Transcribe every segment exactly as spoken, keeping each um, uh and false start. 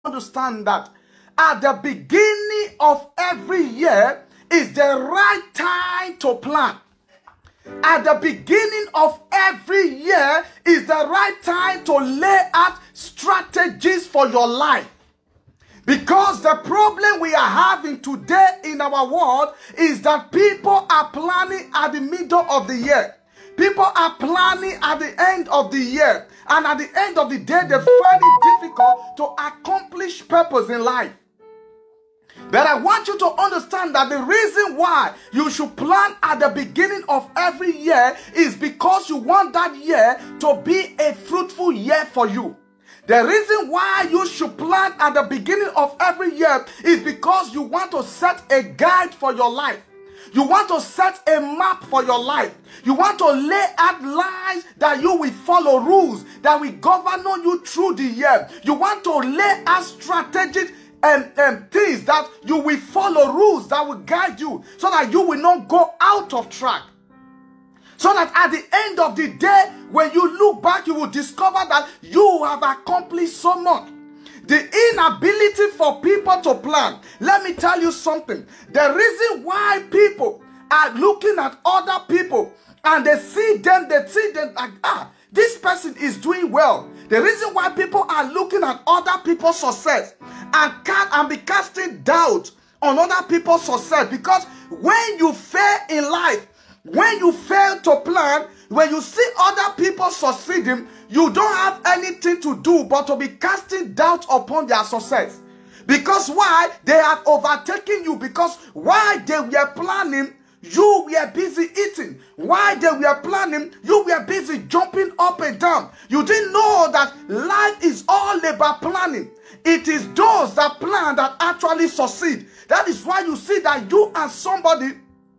understand that at the beginning of every year is the right time to plan. At the beginning of every year is the right time to lay out strategies for your life. Because the problem we are having today in our world is that people are planning at the middle of the year. People are planning at the end of the year. And at the end of the day, they find it difficult to accomplish purpose in life. But I want you to understand that the reason why you should plan at the beginning of every year is because you want that year to be a fruitful year for you. The reason why you should plan at the beginning of every year is because you want to set a guide for your life. You want to set a map for your life. You want to lay out lines that you will follow, rules that will govern you through the year. You want to lay out strategic and, and things that you will follow, rules that will guide you so that you will not go out of track. So that at the end of the day, when you look back, you will discover that you have accomplished so much. The inability for people to plan. Let me tell you something. The reason why people are looking at other people and they see them, they see them like, ah, this person is doing well. The reason why people are looking at other people's success and can't and be casting doubt on other people's success, because when you fail in life, when you fail to plan, when you see other people succeeding, you don't have anything to do but to be casting doubt upon their success. Because why? They have overtaken you. Because while they were planning, you were busy eating. While they were planning, you were busy jumping up and down. You didn't know that life is all about planning. It is those that plan that actually succeed. That is why you see that you and somebody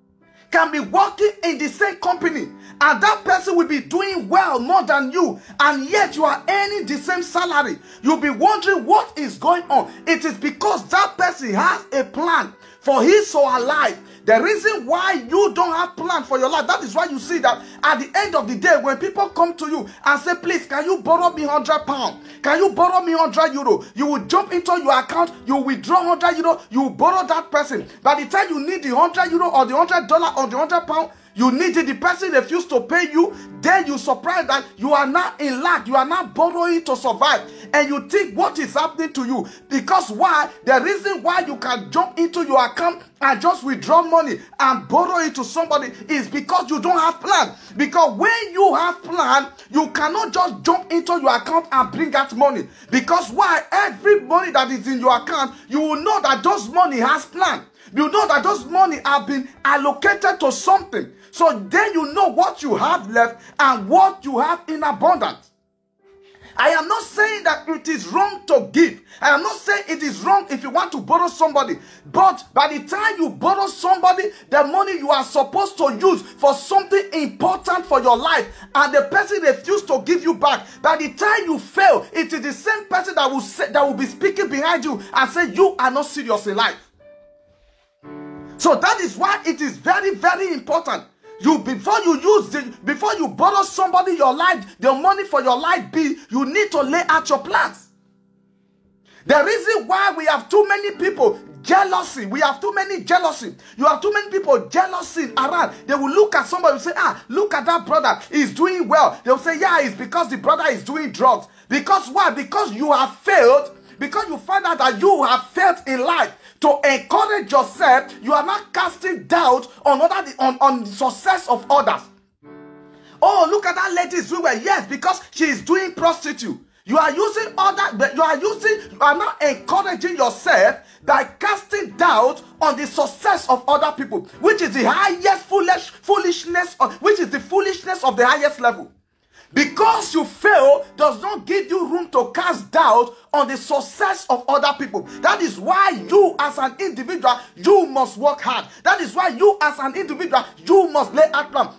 can be working in the same company and that person will be doing well more than you, and yet you are earning the same salary. You'll be wondering what is going on. It is because that person has a plan for his or her life. The reason why you don't have plan for your life, that is why you see that at the end of the day, when people come to you and say, please, can you borrow me one hundred pounds? Can you borrow me one hundred euro? You will jump into your account, you will withdraw one hundred euro, you will borrow that person. By the time you need the one hundred euro or the one hundred dollars or the one hundred pounds, you need it, the person refused to pay you, then you surprised that you are now in lack, you are now borrowing to survive, and you think what is happening to you. Because why? The reason why you can jump into your account and just withdraw money and borrow it to somebody is because you don't have plan. Because when you have plan, you cannot just jump into your account and bring out money. Because why? Every money that is in your account, you will know that those money has plan. You know that those money have been allocated to something. So then you know what you have left and what you have in abundance. I am not saying that it is wrong to give. I am not saying it is wrong if you want to borrow somebody. But by the time you borrow somebody, the money you are supposed to use for something important for your life, and the person refuses to give you back, by the time you fail, it is the same person that will say, that will be speaking behind you and say you are not serious in life. So that is why it is very, very important. You before you use the before you borrow somebody your life, the money for your life bill, you need to lay out your plans. The reason why we have too many people jealousy, we have too many jealousy. You have too many people jealousy around. They will look at somebody and say, ah, look at that brother, he's doing well. They'll say, yeah, it's because the brother is doing drugs. Because why? Because you have failed. Because you find out that you have failed in life. To encourage yourself, you are not casting doubt on other on, on the success of others. Oh, look at that lady is doing well. Yes, because she is doing prostitute. You are using other, but you are using, you are not encouraging yourself by casting doubt on the success of other people, which is the highest foolish foolishness, of, which is the foolishness of the highest level. Because you fail does not give you room to cast doubt on the success of other people. That is why you as an individual, you must work hard. That is why you as an individual, you must lay out plan.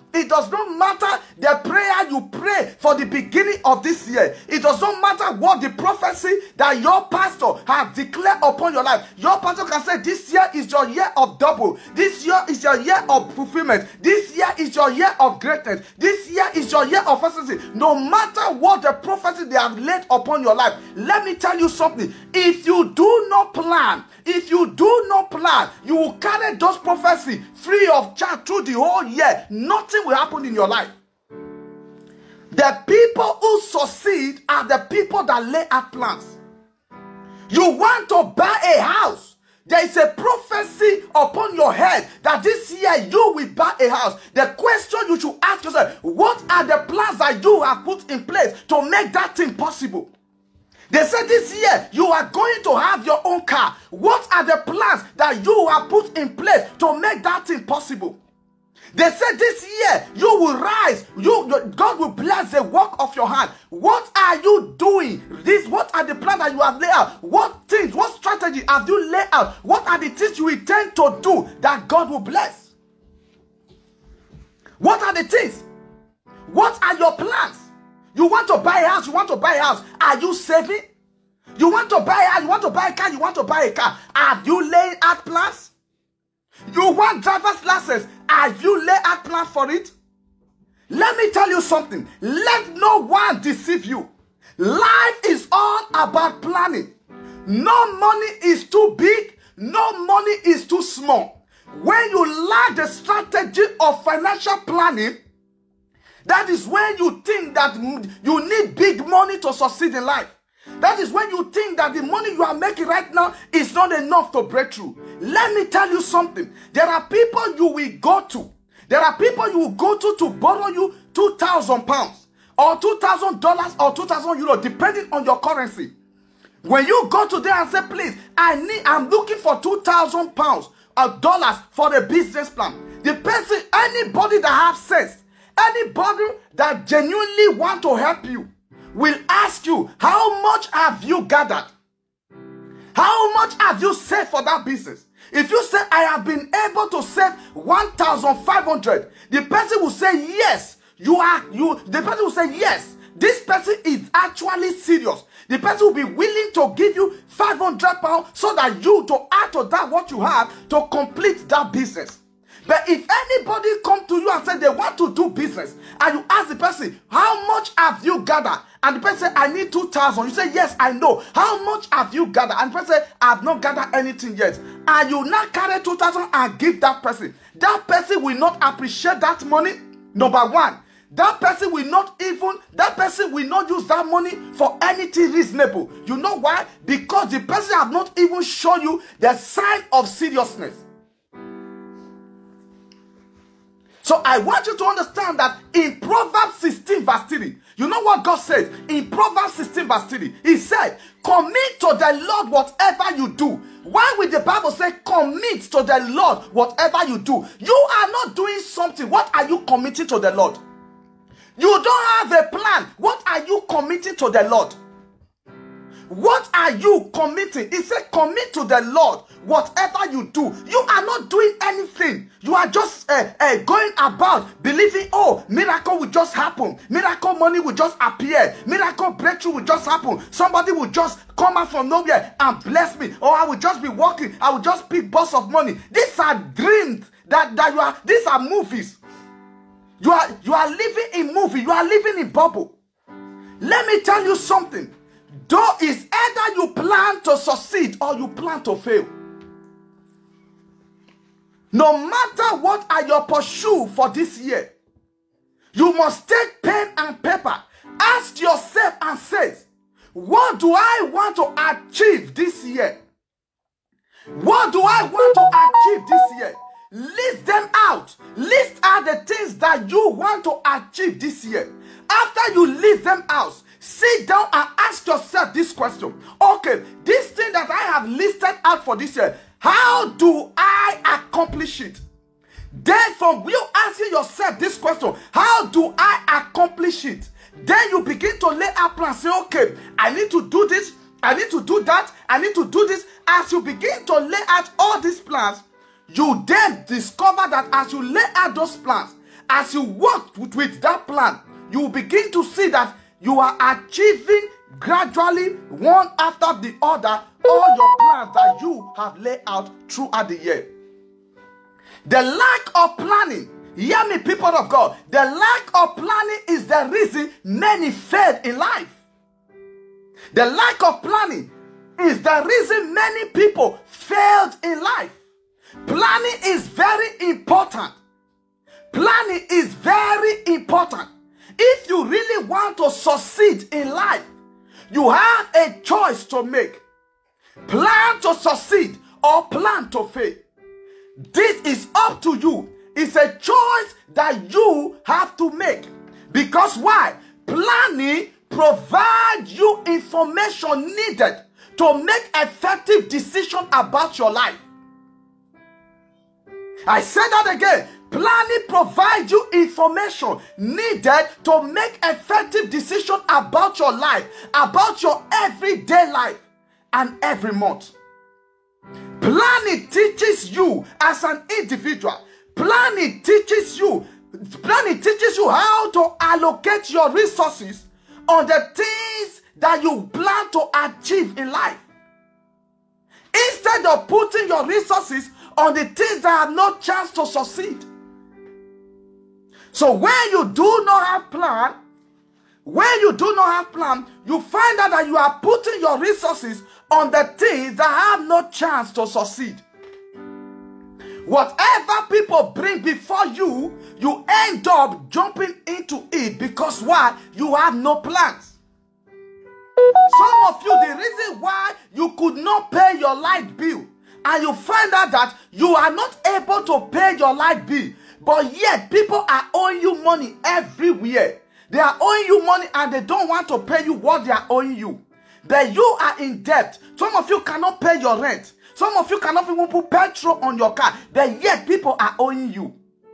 It does not matter the prayer you pray for the beginning of this year. It does not matter what the prophecy that your pastor has declared upon your life. Your pastor can say, this year is your year of double. This year is your year of fulfillment. This year is your year of greatness. This year is your year of prophecy. No matter what the prophecy they have laid upon your life, let me tell you something. If you do not plan, if you do not plan, you will carry those prophecies free of charge through the whole year. Nothing will happen in your life. The people who succeed are the people that lay out plans. You want to buy a house. There is a prophecy upon your head that this year you will buy a house. The question you should ask yourself, what are the plans that you have put in place to make that thing possible? They said this year you are going to have your own car. What are the plans that you have put in place to make that thing possible? They said this year you will rise. You, God will bless the work of your hand. What are you doing? This, what are the plans that you have laid out? What things, what strategy have you laid out? What are the things you intend to do that God will bless? What are the things? What are your plans? You want to buy a house, you want to buy a house. Are you saving? You want to buy a house, you want to buy a car, you want to buy a car. Have you laid out plans? You want driver's license. Have you laid out plan for it? Let me tell you something. Let no one deceive you. Life is all about planning. No money is too big. No money is too small. When you lack the strategy of financial planning, that is when you think that you need big money to succeed in life. That is when you think that the money you are making right now is not enough to break through. Let me tell you something. There are people you will go to. There are people you will go to to borrow you two thousand pounds or two thousand dollars or two thousand euros, depending on your currency. When you go to them and say, please, I need, I'm looking for two thousand pounds or dollars for a business plan. The person, anybody that has sense, anybody that genuinely want to help you, will ask you, how much have you gathered? How much have you saved for that business? If you say, I have been able to save one thousand five hundred, the person will say, yes, you are, you, the person will say, yes, this person is actually serious. The person will be willing to give you five hundred pounds so that you, to add to that what you have, to complete that business. But if anybody come to you and say they want to do business, and you ask the person, how much have you gathered? And the person say, I need two thousand. You say, yes, I know. How much have you gathered? And the person say, I have not gathered anything yet. And you now carry two thousand and give that person. That person will not appreciate that money. Number one, that person will not even, that person will not use that money for anything reasonable. You know why? Because the person have not even shown you the sign of seriousness. So I want you to understand that in Proverbs sixteen verse three, you know what God said? In Proverbs sixteen verse three, he said, commit to the Lord whatever you do. Why would the Bible say commit to the Lord whatever you do? You are not doing something. What are you committing to the Lord? You don't have a plan. What are you committing to the Lord? What are you committing? He said, commit to the Lord whatever you do. You are not doing anything. You are just uh, uh, going about believing, oh, miracle will just happen. Miracle money will just appear. Miracle breakthrough will just happen. Somebody will just come out from nowhere and bless me. Or I will just be walking. I will just pick bus of money. These are dreams that, that you are, these are movies. You are, you are living in movie. You are living in bubble. Let me tell you something. Though it's either you plan to succeed or you plan to fail. No matter what are your pursuit for this year, you must take pen and paper. Ask yourself and say, what do I want to achieve this year? What do I want to achieve this year? List them out. List out the things that you want to achieve this year. After you list them out, sit down and ask yourself this question. Okay, this thing that I have listed out for this year, how do I accomplish it? Then from you asking yourself this question, how do I accomplish it? Then you begin to lay out plans. Say, okay, I need to do this, I need to do that, I need to do this. As you begin to lay out all these plans, you then discover that as you lay out those plans, as you work with, with that plan, you will begin to see that you are achieving gradually, one after the other, all your plans that you have laid out throughout the year. The lack of planning, hear me, people of God, the lack of planning is the reason many fail in life. The lack of planning is the reason many people failed in life. Planning is very important. Planning is very important. If you really want to succeed in life, you have a choice to make. Plan to succeed or plan to fail. This is up to you. It's a choice that you have to make. Because why? Planning provides you information needed to make effective decisions about your life. I said that again. Planning provides you information needed to make effective decisions about your life, about your everyday life, and every month. Planning teaches you as an individual. Planning teaches you, planning teaches you how to allocate your resources on the things that you plan to achieve in life. Instead of putting your resources on the things that have no chance to succeed. So when you do not have plan, when you do not have plan, you find out that you are putting your resources on the things that have no chance to succeed. Whatever people bring before you, you end up jumping into it because why? You have no plans. Some of you, the reason why you could not pay your light bill, and you find out that you are not able to pay your light bill, but yet people are owing you money everywhere. They are owing you money and they don't want to pay you what they are owing you. But you are in debt. Some of you cannot pay your rent. Some of you cannot even put petrol on your car. But yet people are owing you.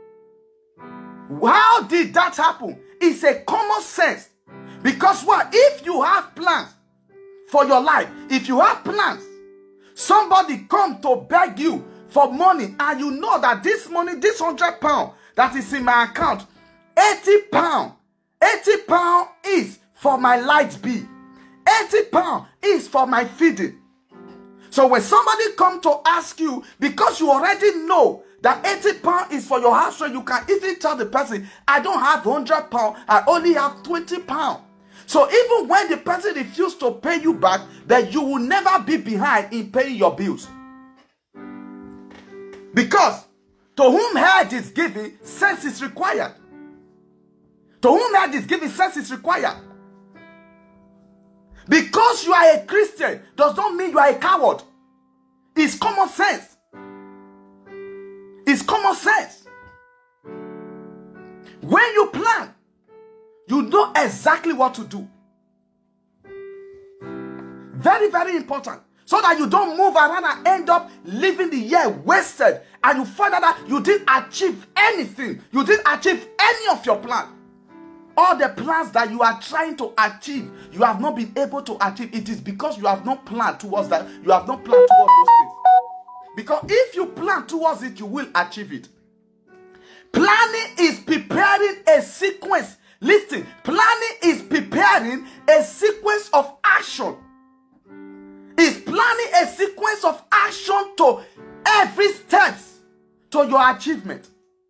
How did that happen? It's a common sense. Because what? If you have plans for your life, if you have plans, somebody come to beg you for money, and you know that this money, this hundred pound that is in my account, eighty pound, eighty pound is for my light bill, eighty pound is for my feeding. So when somebody come to ask you, because you already know that eighty pound is for your house, so you can easily tell the person, I don't have one hundred pound, I only have twenty pound. So even when the person refuses to pay you back, that you will never be behind in paying your bills. Because to whom head is given, sense is required. To whom head is given, sense is required. Because you are a Christian does not mean you are a coward. It's common sense. It's common sense. When you plan, you know exactly what to do. Very, very important. So that you don't move around and end up living the year wasted. And you find out that you didn't achieve anything. You didn't achieve any of your plan. All the plans that you are trying to achieve, you have not been able to achieve. It is because you have not planned towards that. You have not planned towards those things. Because if you plan towards it, you will achieve it. Planning is preparing a sequence. Listen, planning is preparing a sequence of action. Is planning a sequence of action to every steps to your achievement.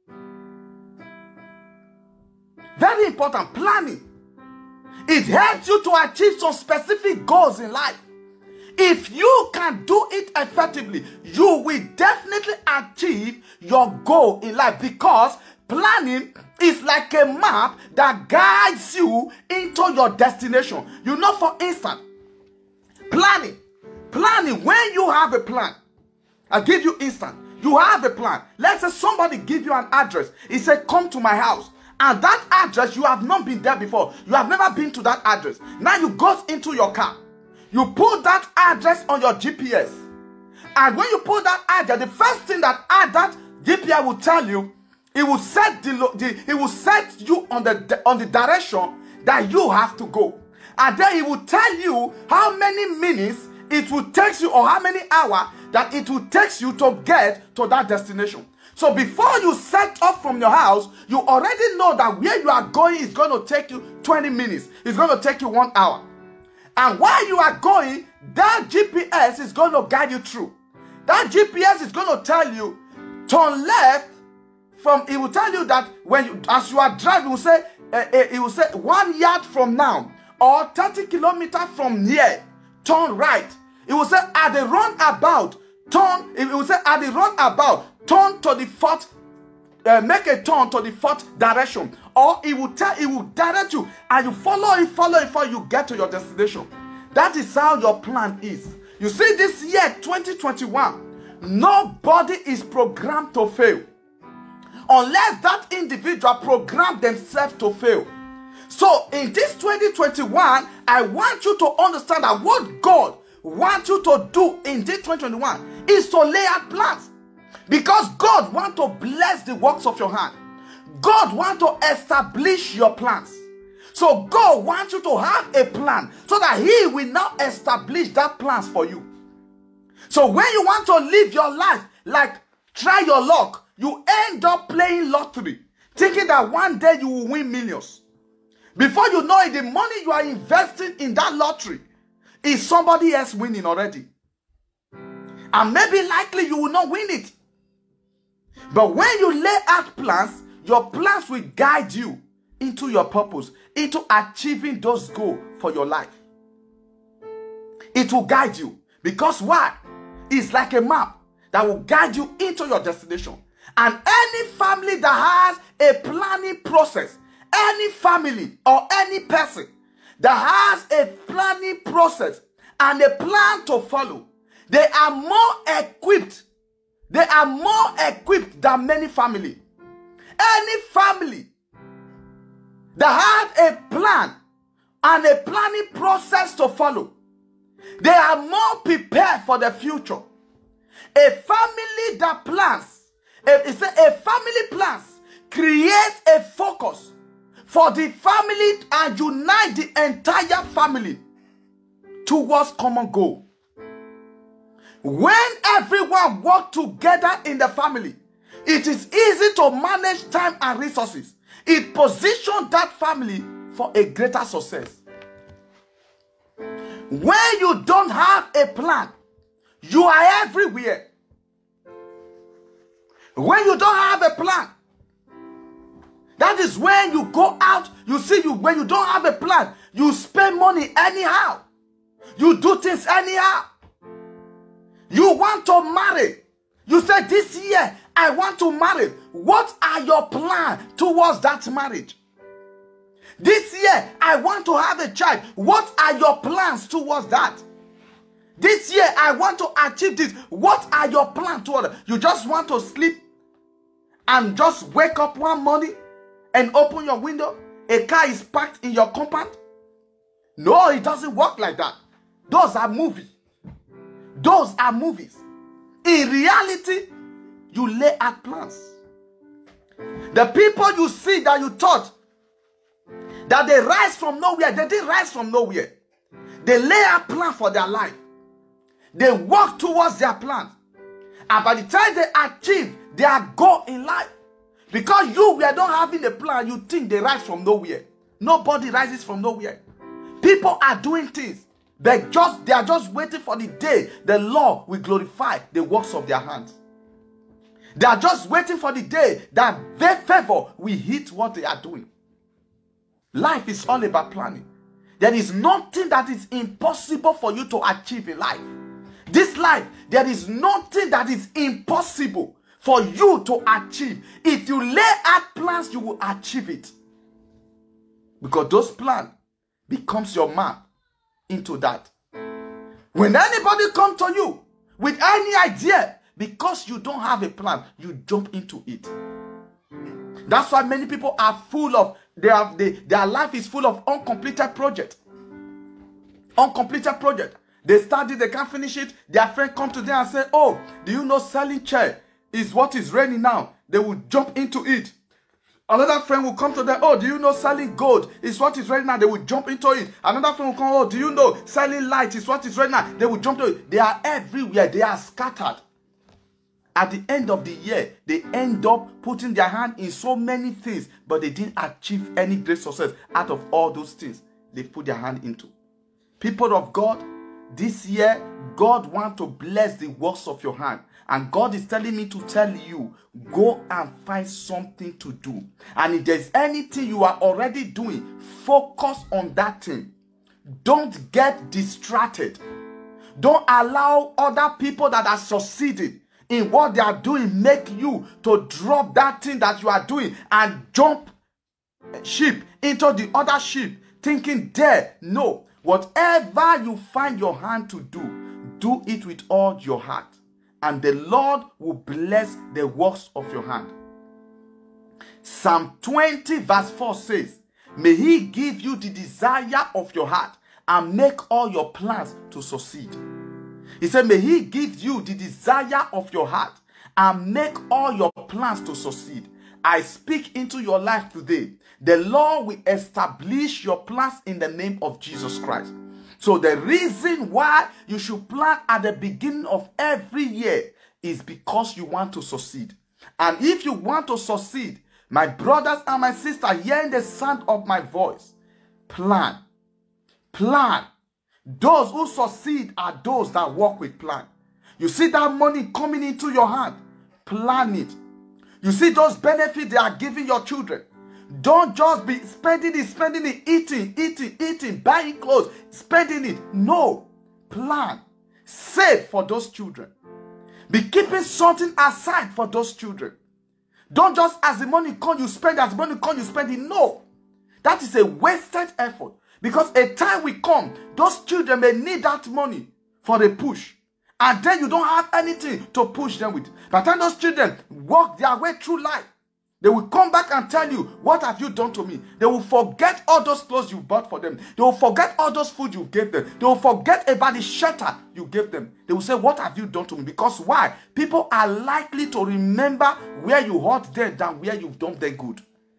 Very important. Planning. It helps you to achieve some specific goals in life. If you can do it effectively, you will definitely achieve your goal in life, because planning is like a map that guides you into your destination. You know, for instance, planning. Planning, when you have a plan, I'll give you instant. You have a plan. Let's say somebody give you an address. He said, come to my house. And that address, you have not been there before. You have never been to that address. Now you go into your car. You put that address on your G P S. And when you put that address, the first thing that add that G P S will tell you, it will set the, the it will set you on the on the direction that you have to go. And then it will tell you how many minutes it will take you, or how many hours that it will take you to get to that destination. So before you set off from your house, you already know that where you are going is going to take you twenty minutes. It's going to take you one hour. And while you are going, that G P S is going to guide you through. That G P S is going to tell you, turn left from, it will tell you that when you, as you are driving, it will say, uh, uh, it will say one yard from now, or thirty kilometers from here, turn right. It will say at the roundabout, turn, it will say at the roundabout, turn to the fourth, uh, make a turn to the fourth direction. Or it will tell, it will direct you, and you follow it, follow it before you get to your destination. That is how your plan is. You see, this year, twenty twenty-one, nobody is programmed to fail. Unless that individual programmed themselves to fail. So in this twenty twenty-one, I want you to understand that what God wants you to do in this twenty twenty-one is to lay out plans. Because God wants to bless the works of your hand. God wants to establish your plans. So God wants you to have a plan so that He will now establish that plans for you. So when you want to live your life like try your luck, you end up playing lottery, thinking that one day you will win millions. Before you know it, the money you are investing in that lottery is somebody else winning already. And maybe likely you will not win it. But when you lay out plans, your plans will guide you into your purpose, into achieving those goals for your life. It will guide you. Because why? It's like a map that will guide you into your destination. And any family that has a planning process, any family or any person that has a planning process and a plan to follow, they are more equipped. They are more equipped than many families. Any family that had a plan and a planning process to follow, they are more prepared for the future. A family that plans, a, it's a, a family plans, creates a focus for the family and unite the entire family towards common goal. When everyone works together in the family, it is easy to manage time and resources. It positions that family for a greater success. When you don't have a plan, you are everywhere. When you don't have a plan, that is when you go out, you see, you when you don't have a plan, you spend money anyhow. You do things anyhow. You want to marry. You say, this year, I want to marry. What are your plans towards that marriage? This year, I want to have a child. What are your plans towards that? This year, I want to achieve this. What are your plans towards it? You just want to sleep and just wake up one morning and open your window. A car is parked in your compound. No, it doesn't work like that. Those are movies. Those are movies. In reality, you lay out plans. The people you see that you thought that they rise from nowhere, they didn't rise from nowhere. They lay out plan for their life. They work towards their plan. And by the time they achieve their goal in life, because you were not having a plan, you think they rise from nowhere. Nobody rises from nowhere. People are doing things. They just they are just waiting for the day the Lord will glorify the works of their hands. They are just waiting for the day that their favor will hit what they are doing. Life is all about planning. There is nothing that is impossible for you to achieve in life. This life, there is nothing that is impossible for you to achieve. If you lay out plans, you will achieve it. Because those plans becomes your map into that. When anybody comes to you with any idea, because you don't have a plan, you jump into it. That's why many people are full of, they have, they, their life is full of uncompleted projects. Uncompleted project. They started, they can't finish it. Their friend come to them and say, oh, do you know selling chair is what is reigning now? They will jump into it. Another friend will come to them. Oh, do you know selling gold is what is right now? They will jump into it. Another friend will come. Oh, do you know selling light is what is right now? They will jump to it. They are everywhere. They are scattered. At the end of the year, they end up putting their hand in so many things, but they didn't achieve any great success out of all those things they put their hand into. People of God, this year, God wants to bless the works of your hand. And God is telling me to tell you, go and find something to do. And if there's anything you are already doing, focus on that thing. Don't get distracted. Don't allow other people that are succeeding in what they are doing make you to drop that thing that you are doing and jump ship into the other ship, thinking there. No. Whatever you find your hand to do, do it with all your heart. And the Lord will bless the works of your hand. Psalm twenty verse four says, may he give you the desire of your heart and make all your plans to succeed. He said, may he give you the desire of your heart and make all your plans to succeed. I speak into your life today. The Lord will establish your plans in the name of Jesus Christ. So the reason why you should plan at the beginning of every year is because you want to succeed. And if you want to succeed, my brothers and my sisters, hearing the sound of my voice, plan. Plan. Those who succeed are those that work with plan. You see that money coming into your hand, plan it. You see those benefits they are giving your children. Don't just be spending it, spending it, eating, eating, eating, buying clothes, spending it. No. Plan. Save for those children. Be keeping something aside for those children. Don't just as the money comes, you spend, as the money comes, you spend it. No. That is a wasted effort. Because a time will come, those children may need that money for a push. And then you don't have anything to push them with. But then those children walk their way through life. They will come back and tell you, what have you done to me? They will forget all those clothes you bought for them. They will forget all those food you gave them. They will forget about the shelter you gave them. They will say, what have you done to me? Because why? People are likely to remember where you hurt them than where you've done them good.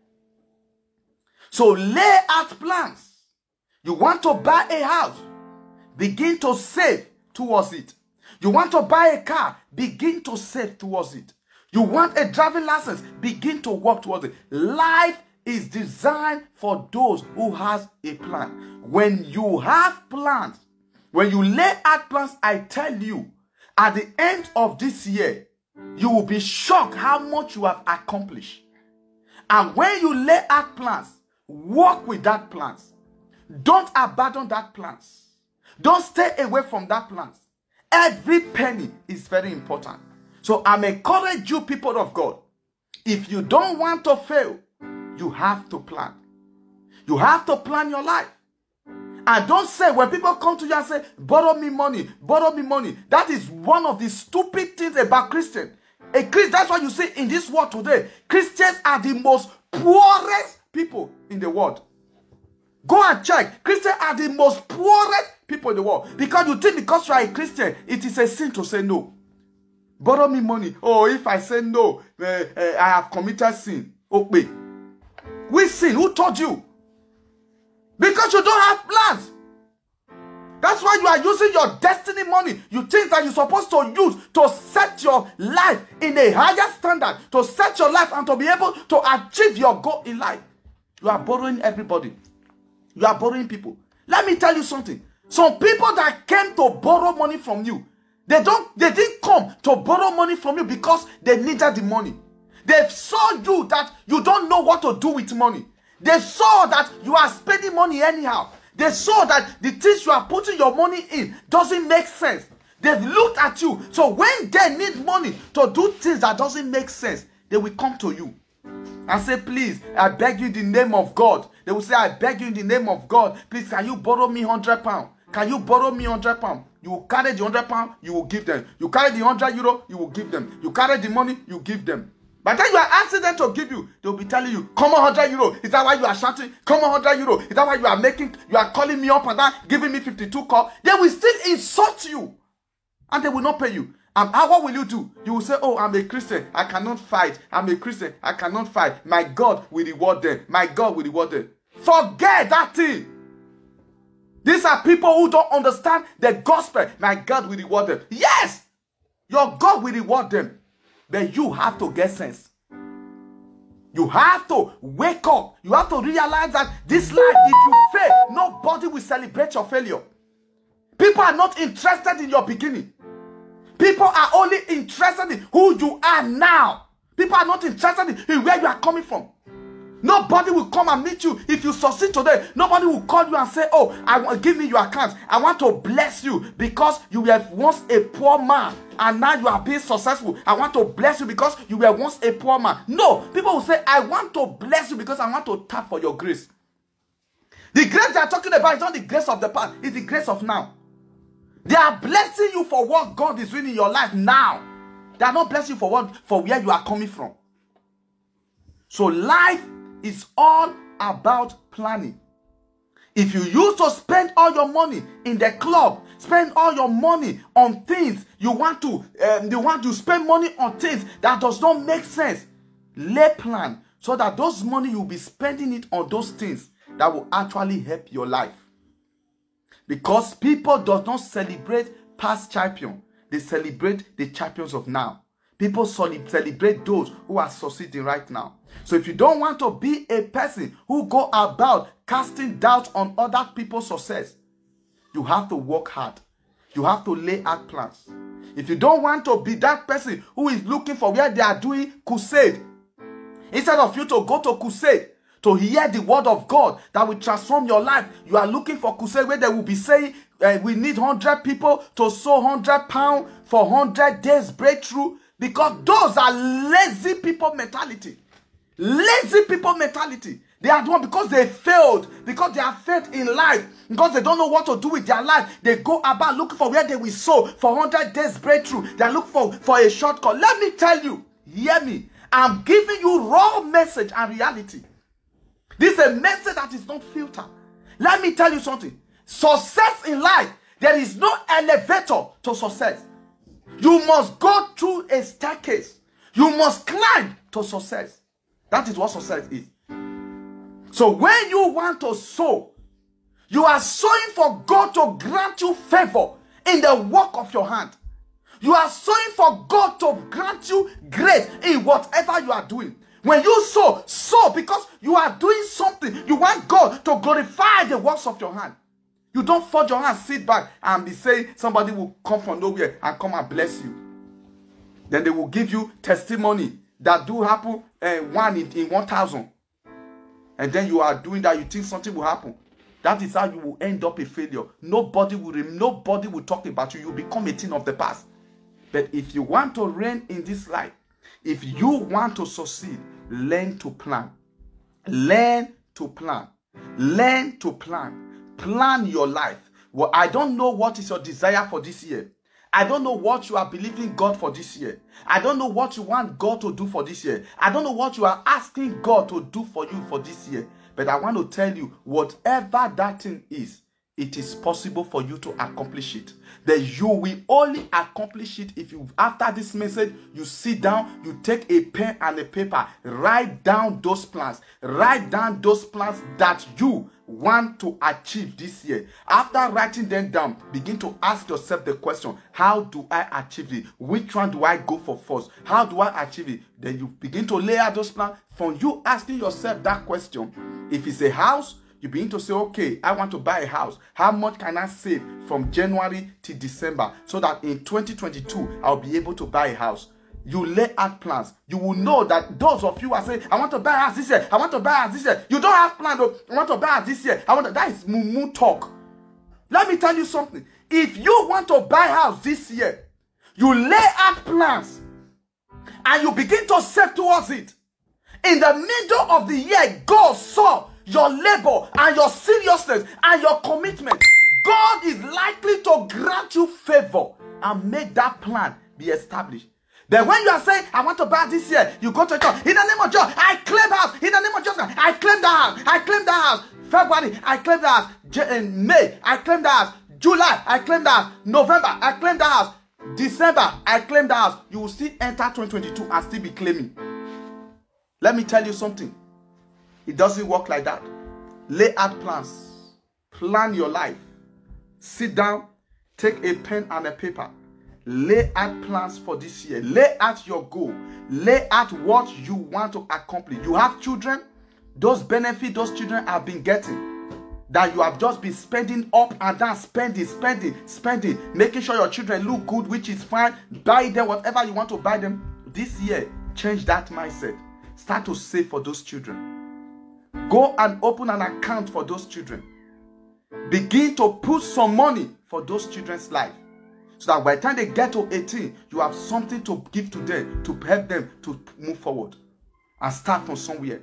So lay out plans. You want to buy a house, begin to save towards it. You want to buy a car, begin to save towards it. You want a driving license, begin to work towards it. Life is designed for those who has a plan. When you have plans, when you lay out plans, I tell you, at the end of this year, you will be shocked how much you have accomplished. And when you lay out plans, work with that plans. Don't abandon that plans. Don't stay away from that plans. Every penny is very important. So I'm encouraging you, people of God, if you don't want to fail, you have to plan. You have to plan your life. And don't say, when people come to you and say, borrow me money, borrow me money. That is one of the stupid things about Christians. A Christian, that's why you see in this world today, Christians are the most poorest people in the world. Go and check. Christians are the most poorest people in the world. Because you think because you are a Christian, it is a sin to say no. Borrow me money. Oh, if I say no, uh, uh, I have committed sin. Okay. Which sin? Who told you? Because you don't have plans. That's why you are using your destiny money. You think that you're supposed to use to set your life in a higher standard. To set your life and to be able to achieve your goal in life. You are borrowing everybody. You are borrowing people. Let me tell you something. Some people that came to borrow money from you, They don't. They didn't come to borrow money from you because they needed the money. They saw you that you don't know what to do with money. They saw that you are spending money anyhow. They saw that the things you are putting your money in doesn't make sense. They've looked at you. So when they need money to do things that doesn't make sense, they will come to you and say, please, I beg you in the name of God. They will say, I beg you in the name of God. Please, can you borrow me one hundred pounds? Can you borrow me one hundred pounds? You will carry the one hundred pounds, you will give them. You carry the one hundred euro, you will give them. You carry the money, you give them. By the time you are asking them to give you, they will be telling you, come on one hundred euro. Is that why you are shouting? Come on one hundred euro. Is that why you are making, you are calling me up and down, giving me fifty-two calls? They will still insult you. and they will not pay you. And how, what will you do? You will say, oh, I'm a Christian. I cannot fight. I'm a Christian. I cannot fight. My God will reward them. My God will reward them. Forget that thing. These are people who don't understand the gospel. My God will reward them. Yes, your God will reward them. But you have to get sense. You have to wake up. You have to realize that this life, if you fail, nobody will celebrate your failure. People are not interested in your beginning. People are only interested in who you are now. People are not interested in where you are coming from. Nobody will come and meet you if you succeed today. Nobody will call you and say, oh, I want, give me your account. I want to bless you because you were once a poor man and now you are being successful. I want to bless you because you were once a poor man. No, people will say, I want to bless you because I want to tap for your grace. The grace they are talking about is not the grace of the past. It's the grace of now. They are blessing you for what God is doing in your life now. They are not blessing you for what, for where you are coming from. So life is all about planning. If you used to spend all your money in the club, spend all your money on things you want to, um, you want to spend money on things that does not make sense, lay plan so that those money you'll be spending it on those things that will actually help your life. Because people do not celebrate past champions. They celebrate the champions of now. People celebrate those who are succeeding right now. So if you don't want to be a person who go about casting doubt on other people's success, you have to work hard. You have to lay out plans. If you don't want to be that person who is looking for where they are doing crusade, instead of you to go to crusade, to hear the word of God that will transform your life, you are looking for crusade where they will be saying, uh, we need one hundred people to sow one hundred pounds for one hundred days breakthrough. Because those are lazy people mentality. Lazy people mentality. They are the one because they failed. Because they have failed in life. Because they don't know what to do with their life. They go about looking for where they will sow for one hundred days breakthrough. They are looking for, for a shortcut. Let me tell you. Hear me. I'm giving you raw message and reality. This is a message that is not filtered. Let me tell you something. Success in life. There is no elevator to success. You must go through a staircase. You must climb to success. That is what success is. So when you want to sow, you are sowing for God to grant you favor in the work of your hand. You are sowing for God to grant you grace in whatever you are doing. When you sow, sow because you are doing something. You want God to glorify the works of your hand. You don't fold your hands, sit back and be saying somebody will come from nowhere and come and bless you. Then they will give you testimony that do happen uh, one in, in one thousand. And then you are doing that, you think something will happen. That is how you will end up a failure. Nobody will, nobody will talk about you. You become a thing of the past. But if you want to reign in this life, if you want to succeed, learn to plan. Learn to plan. Learn to plan. Plan your life. Well, I don't know what is your desire for this year. I don't know what you are believing God for this year. I don't know what you want God to do for this year. I don't know what you are asking God to do for you for this year. But I want to tell you, whatever that thing is, it is possible for you to accomplish it. That you will only accomplish it if you, after this message, you sit down, you take a pen and a paper, write down those plans. Write down those plans that you want to achieve this year. After writing them down, begin to ask yourself the question, how do I achieve it? Which one do I go for first? How do I achieve it? Then you begin to lay out those plans. From you asking yourself that question, if it's a house, you begin to say, okay, I want to buy a house. How much can I save from January to December so that in twenty twenty-two, I'll be able to buy a house? You lay out plans. You will know that those of you are saying, I want to buy a house this year. I want to buy a house this year. You don't have plans. I want to buy a house this year. I want to, that is mumu talk. Let me tell you something. If you want to buy a house this year, you lay out plans and you begin to save towards it. In the middle of the year, God saw your labor and your seriousness and your commitment. God is likely to grant you favor and make that plan be established. Then when you are saying, I want to buy this year, you go to church. In the name of God, I claim house. In the name of Jesus, I claim the house. I claim the house. February, I claim the house. In May, I claim the house. July, I claim the house. November, I claim the house. December, I claim that house. You will still enter twenty twenty-two and still be claiming. Let me tell you something. It doesn't work like that. Lay out plans. Plan your life. Sit down. Take a pen and a paper. Lay out plans for this year. Lay out your goal. Lay out what you want to accomplish. You have children. Those benefits those children have been getting, that you have just been spending up and down, spending, spending, spending, making sure your children look good, which is fine. Buy them whatever you want to buy them. This year, change that mindset. Start to save for those children. Go and open an account for those children. Begin to put some money for those children's life, so that by the time they get to eighteen, you have something to give to them, to help them to move forward and start from somewhere.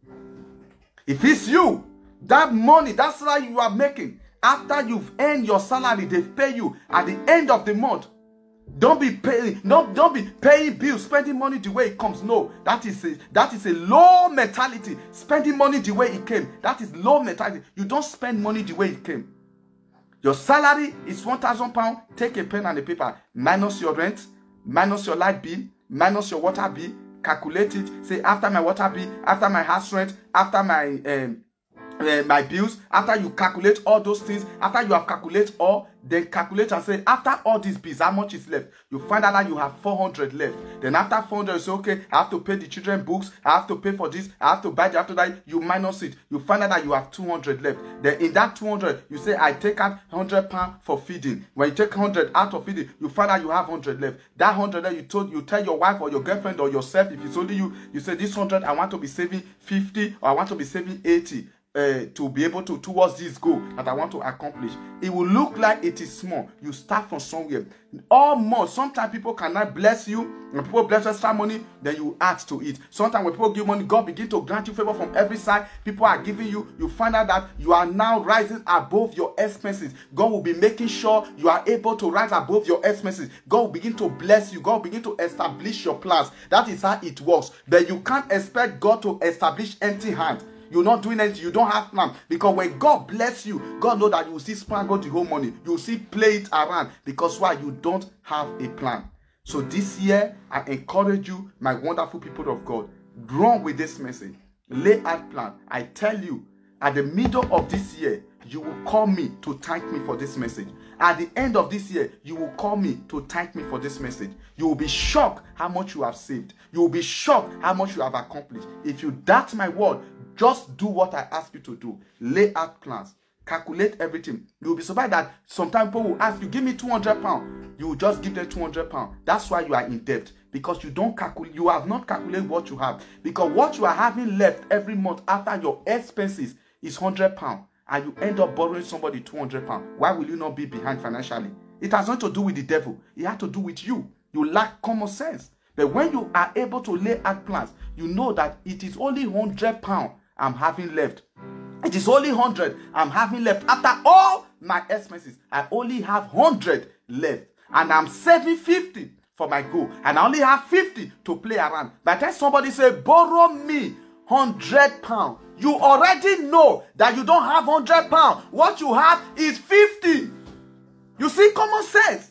If it's you, that money, that salary you are making, after you've earned your salary, they pay you at the end of the month. Don't be paying, don't, don't be paying bills, spending money the way it comes. No, that is a that is a low mentality. Spending money the way it came. That is low mentality. You don't spend money the way it came. Your salary is one thousand pounds. Take a pen and a paper. Minus your rent, minus your light bill, minus your water bill. Calculate it. Say, after my water bill, after my house rent, after my um, uh, my bills, after you calculate all those things, after you have calculated all, then calculate and say, after all these bills, how much is left? You find out that you have four hundred left. Then after four hundred, you say, okay, I have to pay the children books, I have to pay for this, I have to buy the after that. You minus it. You find out that you have two hundred left. Then in that two hundred, you say, I take out one hundred pounds for feeding. When you take one hundred out of feeding, you find out you have one hundred left. That one hundred that you told, you tell your wife or your girlfriend or yourself, if it's only you, you say, this one hundred, I want to be saving fifty, or I want to be saving eighty. Uh, to be able to towards this goal that I want to accomplish. It will look like it is small. You start from somewhere. All more. Sometimes people cannot bless you. When people bless extra money, then you add to it. Sometimes when people give money, God begin to grant you favor from every side. People are giving you. You find out that you are now rising above your expenses. God will be making sure you are able to rise above your expenses. God will begin to bless you. God will begin to establish your plans. That is how it works. But you can't expect God to establish empty hands. You're not doing anything. You don't have plan. Because when God bless you, God knows that you will see spangle the whole money. You will see play it around. Because why? You don't have a plan. So this year, I encourage you, my wonderful people of God, run with this message. Lay out plan. I tell you, at the middle of this year, you will call me to thank me for this message. At the end of this year, you will call me to thank me for this message. You will be shocked how much you have saved. You will be shocked how much you have accomplished. If you doubt my word, just do what I ask you to do. Lay out plans. Calculate everything. You will be surprised that sometimes people will ask you, give me two hundred pounds. You will just give them two hundred pounds. That's why you are in debt. Because you don't calculate, you have not calculated what you have. Because what you are having left every month after your expenses is one hundred pounds. And you end up borrowing somebody two hundred pounds. Why will you not be behind financially? It has nothing to do with the devil. It has to do with you. You lack common sense. But when you are able to lay out plans, you know that it is only one hundred pounds I'm having left. It is only one hundred I'm having left. After all my expenses, I only have one hundred left. And I'm saving fifty for my goal. And I only have fifty to play around. By the time somebody say, borrow me one hundred pounds, you already know that you don't have one hundred pounds. What you have is fifty. You see common sense.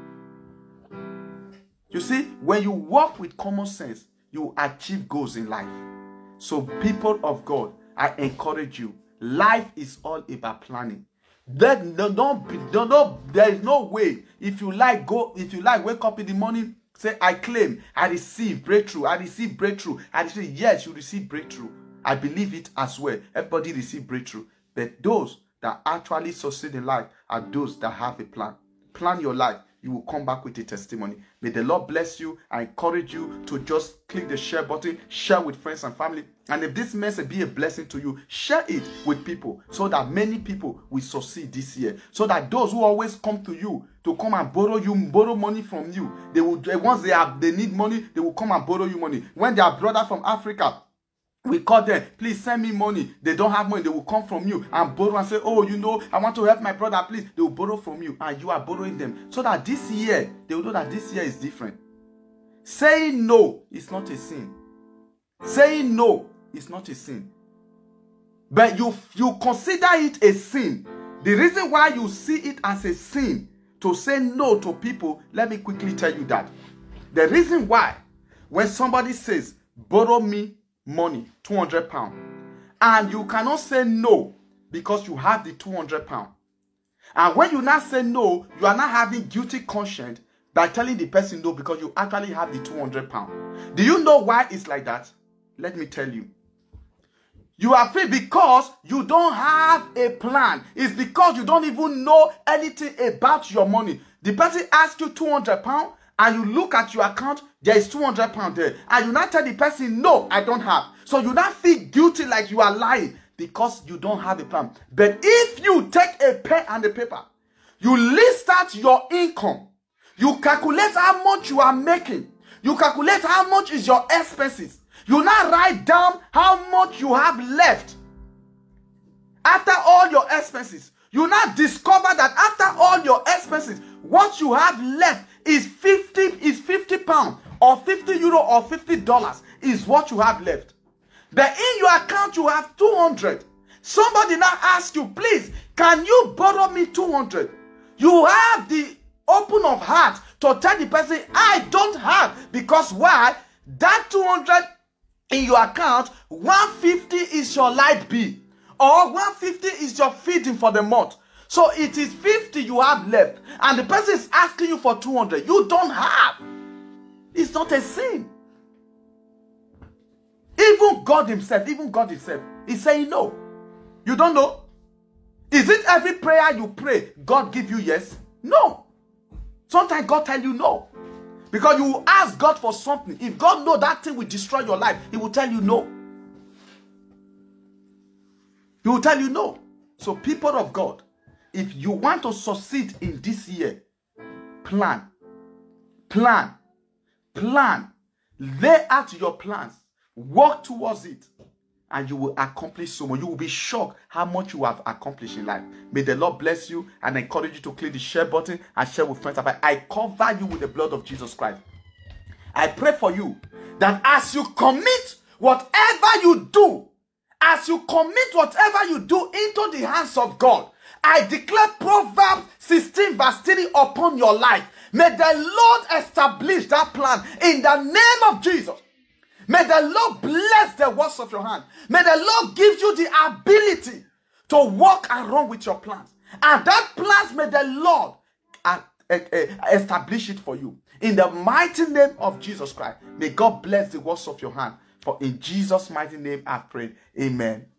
You see, when you work with common sense, you achieve goals in life. So people of God, I encourage you. Life is all about planning. There, no, no, no, no, there is no way. If you like, go. If you like, wake up in the morning, say, I claim, I receive breakthrough. I receive breakthrough. I receive, yes, you receive breakthrough. I believe it as well. Everybody receive breakthrough. But those that actually succeed in life are those that have a plan. Plan your life. You will come back with a testimony. May the Lord bless you. I encourage you to just click the share button, share with friends and family. And if this message be a blessing to you, share it with people so that many people will succeed this year. So that those who always come to you to come and borrow you, borrow money from you, they will, once they have, they need money, they will come and borrow you money. When their brother from Africa, we call them, please send me money. They don't have money. They will come from you and borrow and say, oh, you know, I want to help my brother, please. They will borrow from you and you are borrowing them. So that this year, they will know that this year is different. Saying no is not a sin. Saying no is not a sin. But you, you consider it a sin. The reason why you see it as a sin, to say no to people, let me quickly tell you that. The reason why, when somebody says, borrow me money, two hundred pounds, and you cannot say no because you have the two hundred pounds. And when you now say no, you are not having guilty conscience by telling the person no because you actually have the two hundred pounds. Do you know why it's like that? Let me tell you. You are free because you don't have a plan. It's because you don't even know anything about your money. The person asks you two hundred pounds and you look at your account, there is two hundred pounds there. And you now tell the person, no, I don't have. So you now feel guilty like you are lying because you don't have a plan. But if you take a pen and a paper, you list out your income, you calculate how much you are making, you calculate how much is your expenses, you now write down how much you have left. After all your expenses, you now discover that after all your expenses, what you have left is fifty is fifty pounds or fifty euro or fifty dollars is what you have left. But in your account you have two hundred. Somebody now asks you, please, can you borrow me two hundred? You have the open of heart to tell the person, I don't have, because why? That two hundred in your account, one hundred fifty is your light bill, or one hundred fifty is your feeding for the month. So it is fifty you have left, and the person is asking you for two hundred. You don't have. It's not a sin. Even God himself, even God himself is saying no. You don't know? Is it every prayer you pray, God give you yes? No. Sometimes God tell you no. Because you will ask God for something. If God knows that thing will destroy your life, he will tell you no. He will tell you no. So people of God, if you want to succeed in this year, plan. Plan. Plan. Lay out your plans. Work towards it. And you will accomplish so much. You will be shocked how much you have accomplished in life. May the Lord bless you, and I encourage you to click the share button and share with friends. I cover you with the blood of Jesus Christ. I pray for you that as you commit whatever you do, as you commit whatever you do into the hands of God, I declare Proverbs sixteen verse three upon your life. May the Lord establish that plan in the name of Jesus. May the Lord bless the works of your hand. May the Lord give you the ability to walk around with your plans. And that plans, may the Lord uh, uh, uh, establish it for you. In the mighty name of Jesus Christ, may God bless the works of your hand. For in Jesus' mighty name I pray. Amen.